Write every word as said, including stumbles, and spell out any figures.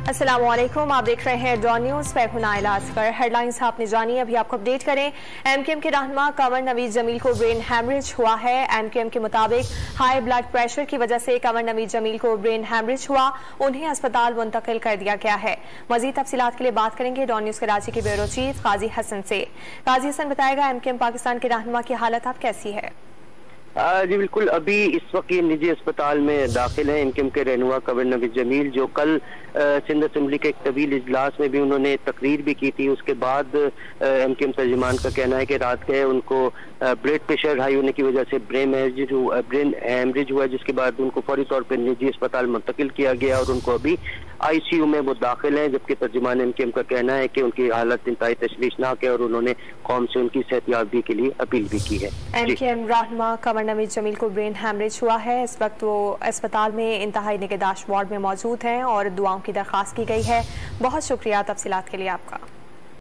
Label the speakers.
Speaker 1: अस्सलामुअलैकुम, आप देख रहे हैं डॉन न्यूज़। मैं हूं नाइला असगर। हेडलाइंस आपने जानी, अभी आपको अपडेट करें। एमकेएम के रहनुमा कमर नवीद जमील को ब्रेन हैमरेज हुआ है। एमकेएम के मुताबिक हाई ब्लड प्रेशर की वजह से कमर नवीद जमील को ब्रेन हैमरेज हुआ, उन्हें अस्पताल मुंतकिल कर दिया गया है। मजीद तफसीलात के लिए बात करेंगे डॉन न्यूज़ कराची के ब्यूरो चीफ काजी हसन से। काजी हसन बताएगा एमकेएम पाकिस्तान के रहनुमा की हालत अब कैसी है?
Speaker 2: जी बिल्कुल, अभी इस वक्त ये निजी अस्पताल में दाखिल है। एमकेएम के रहनुमा कमर नवीद जमील, जो कल सिंध असम्बली के एक तवील इजलास में भी उन्होंने तकरीर भी की थी। उसके बाद एमकेएम तर्जुमान का कहना है कि रात गए उनको ब्लड प्रेशर हाई होने की वजह से ब्रेन हैमरेज हुआ ब्रेन हैमरेज हुआ जिसके बाद उनको फौरी तौर पर निजी अस्पताल मुंतकिल किया गया और उनको अभी आईसीयू में वो दाखिल हैं। जबकि तर्जुमान एमकेएम का कहना है कि उनकी हालत इंतहाई तशवीशनाक है और उन्होंने कौम से उनकी सेहतयाबी के लिए अपील भी की है।
Speaker 1: एमकेएम रहनुमा कमर नवीद जमील को ब्रेन हैमरेज हुआ है। इस वक्त वो अस्पताल में इंतहाई निगहदाश्त वार्ड में मौजूद हैं और दुआओं की दरख्वास्त की गई है। बहुत शुक्रिया तफसीलात के लिए आपका।